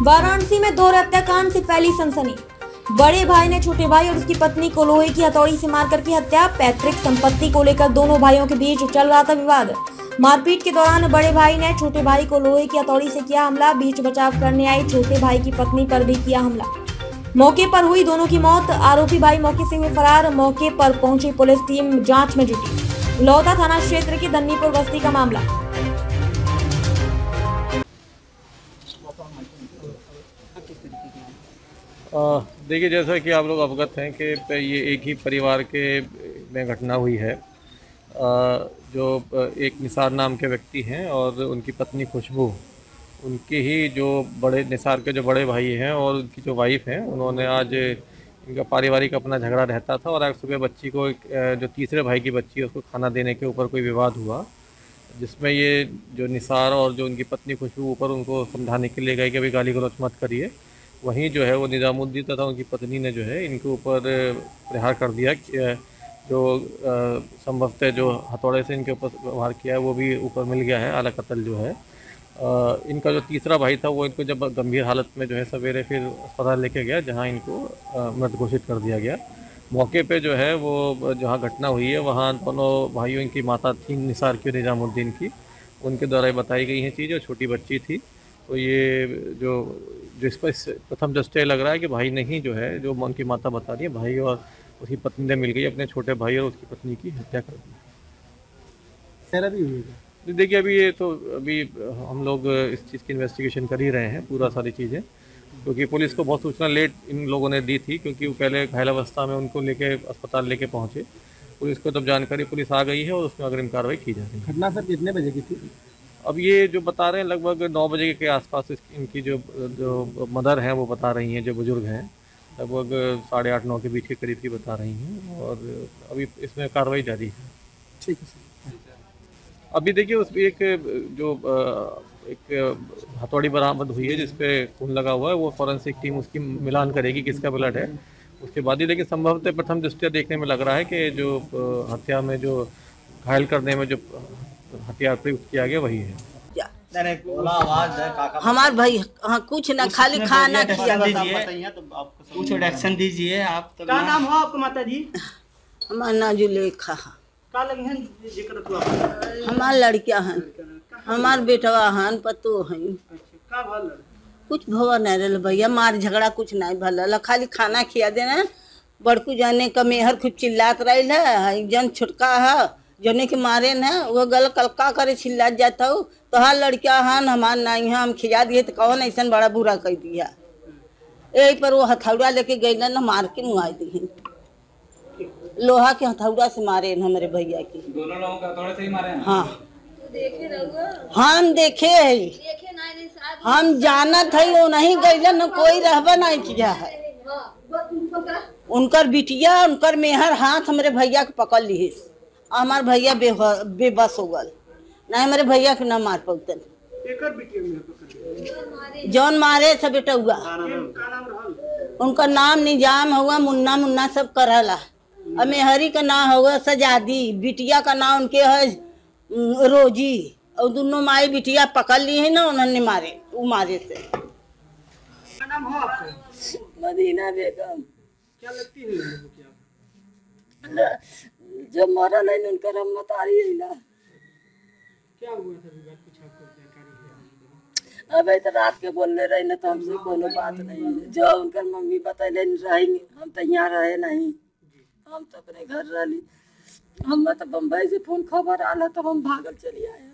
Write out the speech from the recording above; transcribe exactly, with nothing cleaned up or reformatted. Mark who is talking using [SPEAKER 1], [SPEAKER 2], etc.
[SPEAKER 1] वाराणसी में दो हत्याकांड से फैली सनसनी। बड़े भाई ने छोटे भाई और उसकी पत्नी को लोहे की हथौड़ी से मारकर की हत्या। पैतृक संपत्ति को लेकर दोनों भाइयों के बीच चल रहा था विवाद। मारपीट के दौरान बड़े भाई ने छोटे भाई को लोहे की हथौड़ी से किया हमला। बीच बचाव करने आई छोटे भाई की पत्नी पर भी किया हमला। मौके पर हुई दोनों की मौत। आरोपी भाई मौके से हुए फरार। मौके पर पहुंची पुलिस टीम जांच में जुटी। लौता थाना क्षेत्र की धन्नीपुर बस्ती का मामला।
[SPEAKER 2] देखिए, जैसा कि आप लोग अवगत हैं कि ये एक ही परिवार के में घटना हुई है। आ, जो एक निसार नाम के व्यक्ति हैं और उनकी पत्नी खुशबू, उनके ही जो बड़े निसार के जो बड़े भाई हैं और उनकी जो वाइफ हैं, उन्होंने आज इनका पारिवारिक अपना झगड़ा रहता था और आज सुबह बच्ची को, जो तीसरे भाई की बच्ची है, उसको खाना देने के ऊपर कोई विवाद हुआ, जिसमें ये जो निसार और जो उनकी पत्नी खुशबू ऊपर उनको समझाने के लिए गए कि अभी गाली गलौच मत करिए। वहीं जो है वो निजामुद्दीन तथा उनकी पत्नी ने जो है इनके ऊपर प्रहार कर दिया। जो संभवतः जो हथौड़े से इनके ऊपर प्रहार किया है वो भी ऊपर मिल गया है। आला कत्ल जो है आ, इनका जो तीसरा भाई था वो इनको जब गंभीर हालत में जो है सवेरे फिर अस्पताल लेके गया, जहां इनको मृत घोषित कर दिया गया। मौके पे जो है वो जहां घटना हुई है वहां दोनों भाइयों, इनकी माता थी निसार की, निजामुद्दीन की, उनके द्वारा बताई गई हैं चीज़, और छोटी बच्ची थी। तो ये जो जिस पर प्रथम दृष्टया लग रहा है कि भाई नहीं, जो है जो उनकी माता बता रही है, भाई और उसकी पत्नी ने मिल गई अपने छोटे भाई और उसकी पत्नी की हत्या कर दी।
[SPEAKER 3] सर अभी हुई है?
[SPEAKER 2] देखिए, अभी ये तो अभी हम लोग इस चीज़ की इन्वेस्टिगेशन कर ही रहे हैं पूरा सारी चीज़ें, क्योंकि पुलिस को बहुत सूचना लेट इन लोगों ने दी थी, क्योंकि वो पहले घायल अवस्था में उनको लेके अस्पताल लेके पहुँचे। पुलिस को तब जानकारी, पुलिस आ गई है और उसमें अग्रिम कार्रवाई की जा रही है।
[SPEAKER 3] घटना सर कितने बजे की थी?
[SPEAKER 2] अब ये जो बता रहे हैं लगभग नौ बजे के आसपास इनकी जो जो मदर हैं वो बता रही हैं, जो बुजुर्ग हैं, लगभग साढ़े आठ नौ के बीच के करीब की बता रही हैं, और अभी इसमें कार्रवाई जारी है।
[SPEAKER 3] ठीक है सर।
[SPEAKER 2] अभी देखिए, उस एक जो एक हथौड़ी बरामद हुई है जिसपे खून लगा हुआ है, वो फॉरेंसिक टीम उसकी मिलान करेगी किसका ब्लड है, उसके बाद ही। लेकिन संभवतः प्रथम दृष्टया देखने में लग रहा है कि जो हत्या में, जो घायल करने में जो हथियार प्रयुक्त किया गया वही है।
[SPEAKER 4] हमार भाई हाँ कुछ ना खाली खाना किया।
[SPEAKER 5] कुछ एक्शन दीजिए आप।
[SPEAKER 3] क्या नाम हो आपका माता जी?
[SPEAKER 4] हमार नाजुलेखा।
[SPEAKER 3] का लगी हैं जिक्र तो आप?
[SPEAKER 4] हमार लड़कियां हैं, हमार बेटवा हैं, पतो हैं।
[SPEAKER 3] का भल? कुछ
[SPEAKER 4] भवा नहीं रहा भैया, मार झगड़ा कुछ नहीं भला, खाली खाना खिया देना। बड़कू जाने का मेहर खूब चिल्लात रही है, जन छुटका है जने के मारे न वो गल कलका करे चिल्ला जाता हो। तो हाँ लड़कियां हन हमार नहीं है, हम खिया दिए तो कौन ऐसा बड़ा बुरा कर दिया। यही पर वो हथौड़ा लेके गई न मार के मुआ दी। लोहा के हथौड़ा से मारे न हमारे भैया की।
[SPEAKER 5] दोनों लोगों को हथौड़े से ही मारे हैं?
[SPEAKER 4] हाँ हम देखे है, हम जानत है वो नहीं गई न, कोई रहबा नहीं किया है। उनकर बिटिया उनकर मेहर हाथ हमारे भैया के पकड़ ली, हमार भैया बेबस हो गल, नहीं हमारे भैया के न मार पौतन। जौन मारे सब बेटा हुआ, उनका नाम निजाम हुआ, मुन्ना मुन्ना सब करला। और मेहरी का नाम हुआ सजादी, बिटिया का नाम उनके है रोजी, और दोनों माई बिटिया पकड़ ली है ना, उन्होंने मारे, वो मारे से।
[SPEAKER 3] क्या नाम हो आपका?
[SPEAKER 4] मदीना बेगम।
[SPEAKER 3] क्या लगती है
[SPEAKER 4] जो मरा नहीं उनका रम्मत आ रही है ना।
[SPEAKER 3] क्या हुआ था विवाद? कुछ आपको जानकारी है?
[SPEAKER 4] अबे तो रात के बोलने रहे ना, तो हमसे कोनो बात नहीं है। जो उनकर मम्मी बतैले रहेंगे, हम तो यहाँ रहे नहीं, हम तो अपने घर रही। हम तो बम्बई से फोन खबर आला तो हम भागल चली आए।